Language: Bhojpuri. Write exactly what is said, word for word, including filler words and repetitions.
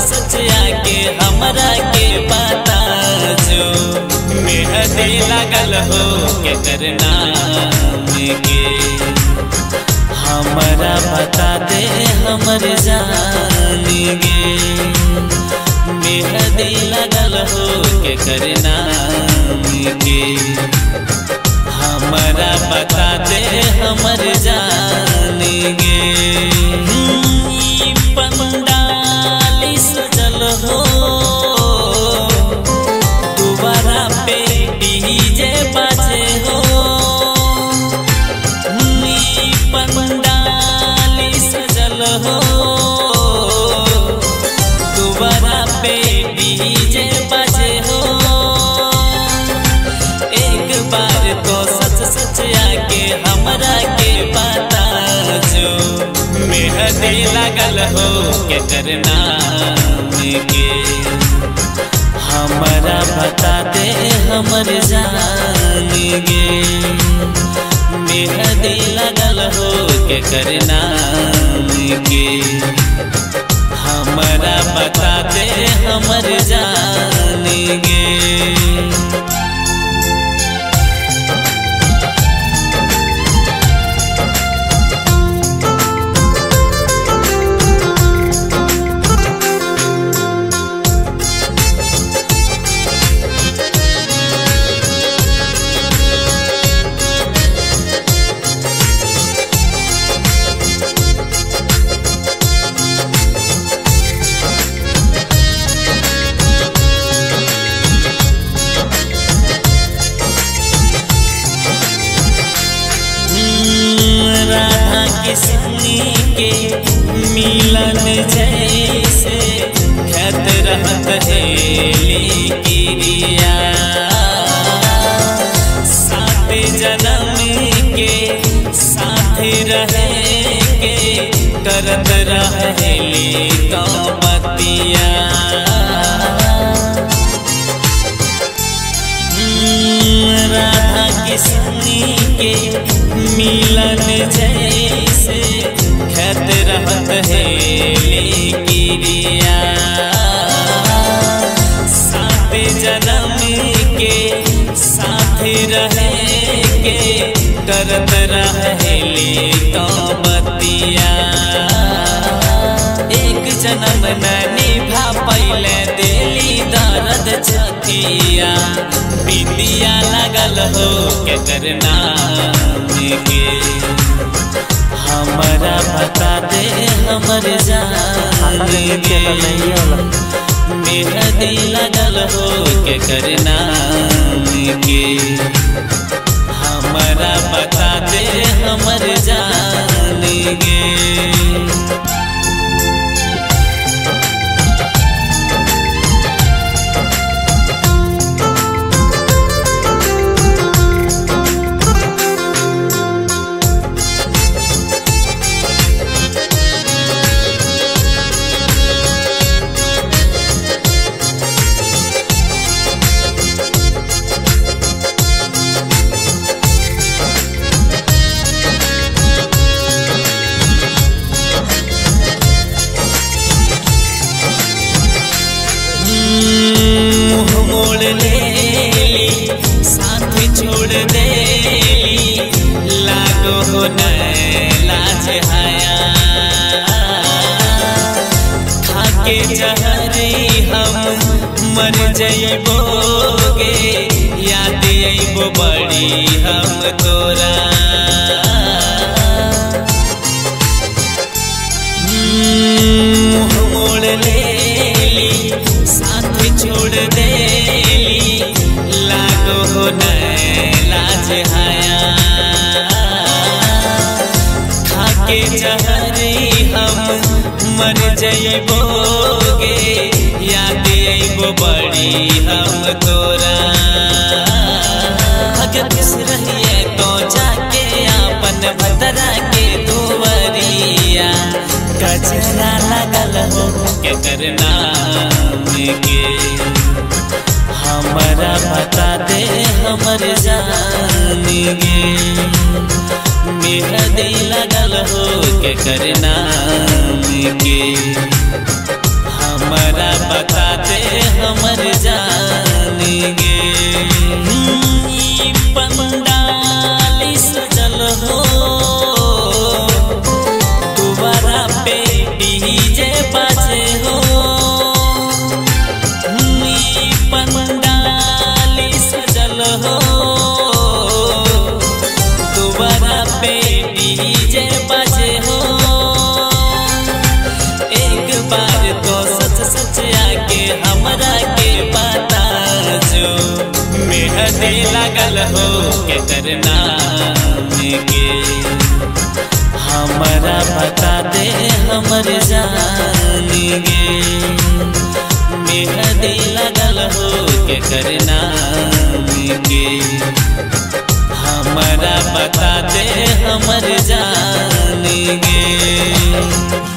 सच आके हमरा के बता जो मेहदी लगल हो के करना के हमरा बता दे हमर जान गे मेहदी लगल हो के करना के हमरा बता दे हमर जान गे पंडाली सजल हो दोबारा पे डीजे बाजे हो पंडाली सजल हो दोबारा पे डीजे बाजे हो एक बार तो सच सच आके हमरा के बता जो मेहदी लगल हो के करना के हमरा बता दे हमर जान गे मेहदी लगल हो के करना के हमरा बता दे हमर जान गे किसनी के मिलन जैसे खत रहत हेली किरिया साथ जन्म के साथ रहे के करत रहेली कमतिया राधा किसनी के मिलन जैसे खत रहत हेली किरिया साथ जन्म के साथ रहे के करत रहेली कमतिया एक जन्म न निभा पहले दिली दर्द छतिया बिंदिया लगल हो के करना के हमरा बता दे हमर जान गे मेहदी लगल हो के करना के हमरा बता दे हमर जान गे मोड़ लेली साथ छोड़ देली लागो हो न लाज हया खाके जहरी हम मर जइबोगे याद अइबो बड़ी हम तोरा मोड़ लेली साथ छोड़ देली लागो हो न लाज हया खाके जहरी हम मर जइबोगे याद अइबो बड़ी हम तोरा अगर किस रहिए तो जाके अपन भतरा के दुवरिया गजरा लगल हो के करना के हमरा बता दे हमर जान गे मेहदी लगल हो के करना के हमारा बता दे हमर जानेंगे। पंडाली सजल हो दोबारा पे डीजे बाजे हो। पंडाली सजल हो दोबारा पे डीजे बाजे हो। एक बार तो सच सच आके हमरा के बता जो मेहदी लगल हो के करना के। हमरा बता दे हमर जानेंगे। मेहदी लगल हो के करना के। हमरा बता दे हमर जानेंगे।